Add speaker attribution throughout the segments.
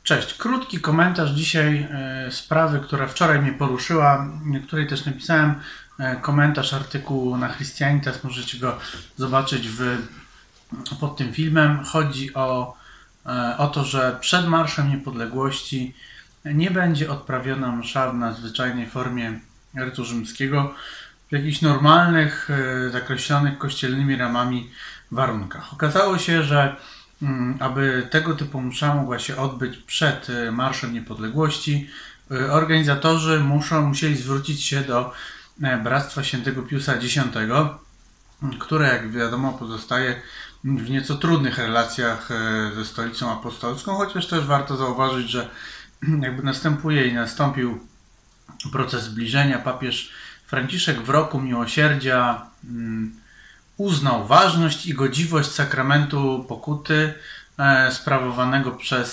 Speaker 1: Cześć, krótki komentarz dzisiaj sprawy, która wczoraj mnie poruszyła, której też napisałem komentarz artykułu na Christianitas, możecie go zobaczyć pod tym filmem. Chodzi o to, że przed Marszem Niepodległości nie będzie odprawiona msza w nadzwyczajnej formie rytu rzymskiego w jakichś normalnych, zakreślonych kościelnymi ramami warunkach. Okazało się, że aby tego typu msza mogła się odbyć przed Marszem Niepodległości, organizatorzy musieli zwrócić się do Bractwa Świętego Piusa X, które, jak wiadomo, pozostaje w nieco trudnych relacjach ze Stolicą Apostolską, chociaż też warto zauważyć, że jakby nastąpił proces zbliżenia. Papież Franciszek w roku miłosierdzia uznał ważność i godziwość sakramentu pokuty sprawowanego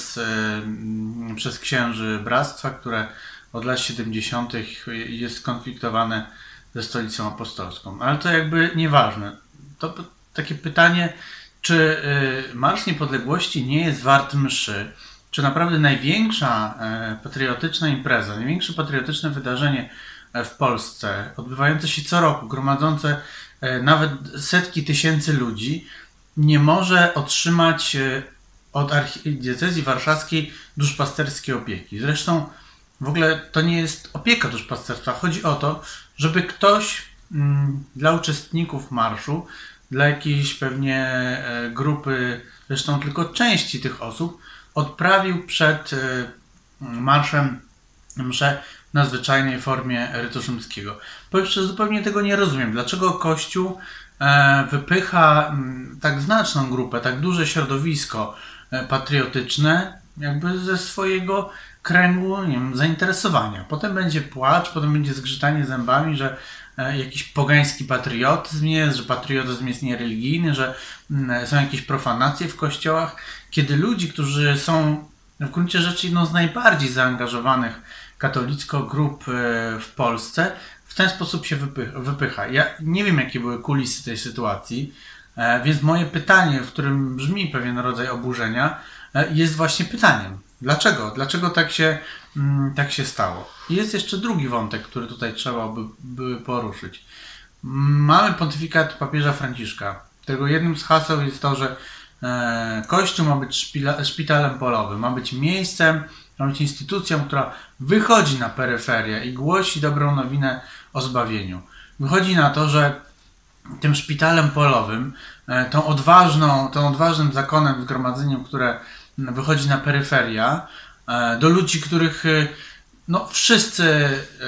Speaker 1: przez księży bractwa, które od lat 70. jest skonfliktowane ze Stolicą Apostolską. Ale to jakby nieważne. To takie pytanie, czy Marsz Niepodległości nie jest wart mszy? Czy naprawdę największa patriotyczna impreza, największe patriotyczne wydarzenie w Polsce, odbywające się co roku, gromadzące nawet setki tysięcy ludzi, nie może otrzymać od archidiecezji warszawskiej duszpasterskiej opieki? Zresztą w ogóle to nie jest opieka duszpasterstwa. Chodzi o to, żeby ktoś dla uczestników marszu, dla jakiejś pewnie grupy, zresztą tylko części tych osób, odprawił przed marszem mszę w nadzwyczajnej formie rytu rzymskiego. Po pierwsze, zupełnie tego nie rozumiem. Dlaczego Kościół wypycha tak znaczną grupę, tak duże środowisko patriotyczne jakby ze swojego kręgu, nie wiem, zainteresowania. Potem będzie płacz, potem będzie zgrzytanie zębami, że jakiś pogański patriotyzm jest, że patriotyzm jest niereligijny, że są jakieś profanacje w kościołach, kiedy ludzi, którzy są w gruncie rzeczy jedną z najbardziej zaangażowanych katolicko grup w Polsce, w ten sposób się wypycha. Ja nie wiem, jakie były kulisy tej sytuacji, więc moje pytanie, w którym brzmi pewien rodzaj oburzenia, jest właśnie pytaniem. Dlaczego? Dlaczego tak się stało? I jest jeszcze drugi wątek, który tutaj trzeba by poruszyć. Mamy pontyfikat papieża Franciszka, którego jednym z haseł jest to, że Kościół ma być szpitalem polowym, ma być miejscem, ma być instytucją, która wychodzi na peryferię i głosi dobrą nowinę o zbawieniu. Wychodzi na to, że tym szpitalem polowym, tą odważnym zakonem, zgromadzeniem, które wychodzi na peryferia, do ludzi, których wszyscy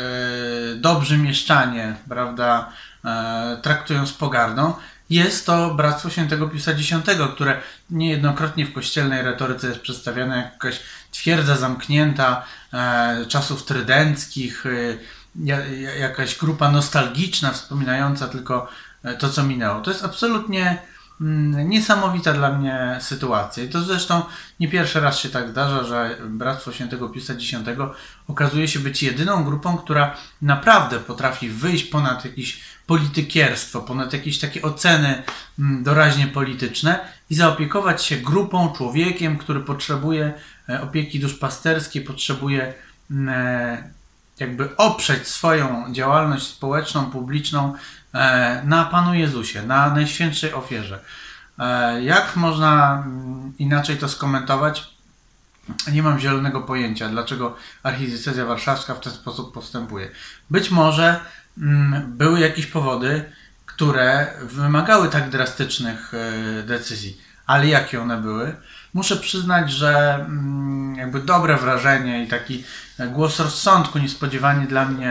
Speaker 1: dobrzy mieszczanie, prawda, traktują z pogardą, jest to Bractwo Świętego Piusa X, które niejednokrotnie w kościelnej retoryce jest przedstawiane jako jakaś twierdza zamknięta czasów trydenckich, jakaś grupa nostalgiczna, wspominająca tylko to, co minęło. To jest absolutnie niesamowita dla mnie sytuacja. I to zresztą nie pierwszy raz się tak zdarza, że Bractwo Świętego Piusa X okazuje się być jedyną grupą, która naprawdę potrafi wyjść ponad jakieś politykierstwo, ponad jakieś takie oceny doraźnie polityczne i zaopiekować się grupą, człowiekiem, który potrzebuje opieki duszpasterskiej, potrzebuje jakby oprzeć swoją działalność społeczną, publiczną na Panu Jezusie, na Najświętszej ofierze. Jak można inaczej to skomentować? Nie mam zielonego pojęcia, dlaczego archidiecezja warszawska w ten sposób postępuje. Być może były jakieś powody, które wymagały tak drastycznych decyzji, ale jakie one były? Muszę przyznać, że jakby dobre wrażenie i taki głos rozsądku niespodziewanie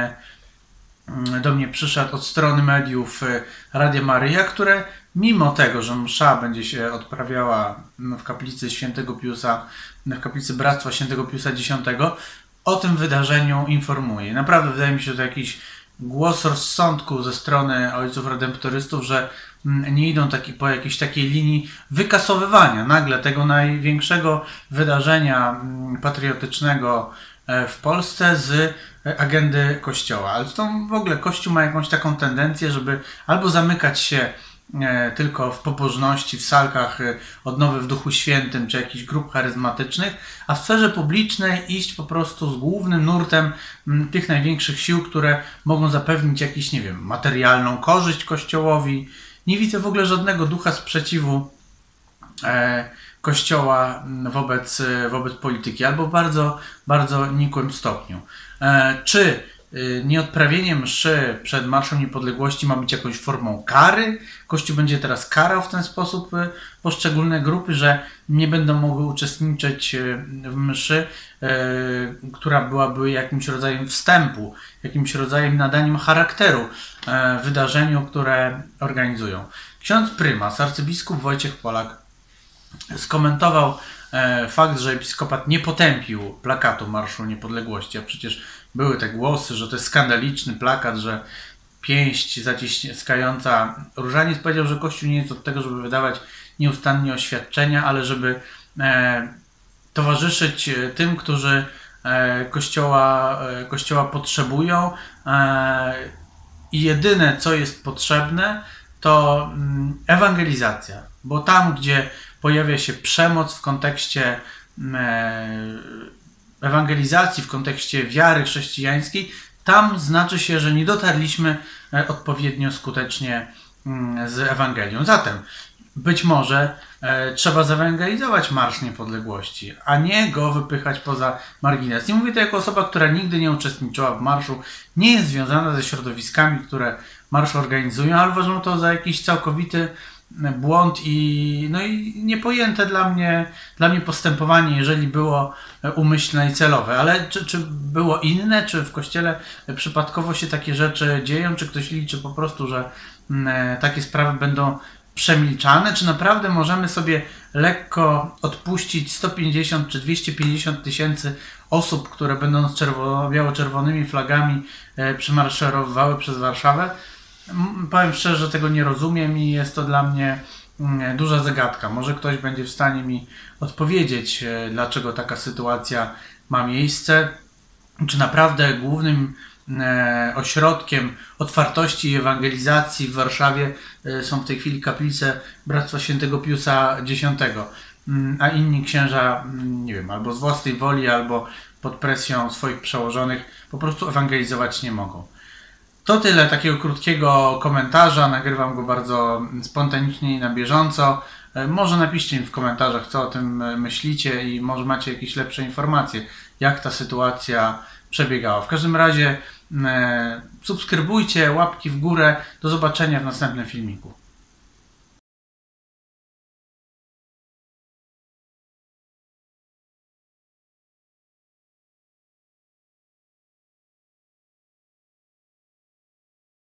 Speaker 1: do mnie przyszedł od strony mediów Radia Maryja, które mimo tego, że msza będzie się odprawiała w kaplicy Świętego Piusa, w kaplicy Bractwa Świętego Piusa X, o tym wydarzeniu informuje. Naprawdę wydaje mi się, że to jakiś głos rozsądku ze strony ojców redemptorystów, że nie idą po jakiejś takiej linii wykasowywania nagle tego największego wydarzenia patriotycznego w Polsce z agendy Kościoła. Ale zresztą w ogóle Kościół ma jakąś taką tendencję, żeby albo zamykać się tylko w pobożności, w salkach odnowy w Duchu Świętym czy jakichś grup charyzmatycznych, a w sferze publicznej iść po prostu z głównym nurtem tych największych sił, które mogą zapewnić jakiś, nie wiem, materialną korzyść Kościołowi. Nie widzę w ogóle żadnego ducha sprzeciwu Kościoła wobec polityki, albo w bardzo, bardzo nikłym stopniu. Czy nieodprawienie mszy przed Marszem Niepodległości ma być jakąś formą kary? Kościół będzie teraz karał w ten sposób poszczególne grupy, że nie będą mogły uczestniczyć w mszy, która byłaby jakimś rodzajem wstępu, jakimś rodzajem nadaniem charakteru wydarzeniu, które organizują. Ksiądz prymas, arcybiskup Wojciech Polak skomentował fakt, że episkopat nie potępił plakatu Marszu Niepodległości, a przecież były te głosy, że to jest skandaliczny plakat, że pięść zaciskająca różaniec. Powiedział, że Kościół nie jest od tego, żeby wydawać nieustannie oświadczenia, ale żeby towarzyszyć tym, którzy Kościoła potrzebują i jedyne, co jest potrzebne, to ewangelizacja, bo tam, gdzie pojawia się przemoc w kontekście ewangelizacji, w kontekście wiary chrześcijańskiej, tam znaczy się, że nie dotarliśmy odpowiednio skutecznie z Ewangelią. Zatem być może trzeba zewangelizować Marsz Niepodległości, a nie go wypychać poza margines. Nie mówię to jako osoba, która nigdy nie uczestniczyła w marszu, nie jest związana ze środowiskami, które marsz organizują, ale uważam to za jakiś całkowity błąd i niepojęte dla mnie postępowanie, jeżeli było umyślne i celowe. Ale czy było inne? Czy w Kościele przypadkowo się takie rzeczy dzieją? Czy ktoś liczy po prostu, że takie sprawy będą przemilczane? Czy naprawdę możemy sobie lekko odpuścić 150 czy 250 tysięcy osób, które będą z biało-czerwonymi flagami przemaszerowały przez Warszawę? Powiem szczerze, że tego nie rozumiem i jest to dla mnie duża zagadka. Może ktoś będzie w stanie mi odpowiedzieć, dlaczego taka sytuacja ma miejsce. Czy naprawdę głównym ośrodkiem otwartości i ewangelizacji w Warszawie są w tej chwili kaplice Bractwa Świętego Piusa X, a inni księża, nie wiem, albo z własnej woli, albo pod presją swoich przełożonych po prostu ewangelizować nie mogą. To tyle takiego krótkiego komentarza. Nagrywam go bardzo spontanicznie i na bieżąco. Może napiszcie mi w komentarzach, co o tym myślicie i może macie jakieś lepsze informacje, jak ta sytuacja przebiegała. W każdym razie subskrybujcie, łapki w górę. Do zobaczenia w następnym filmiku.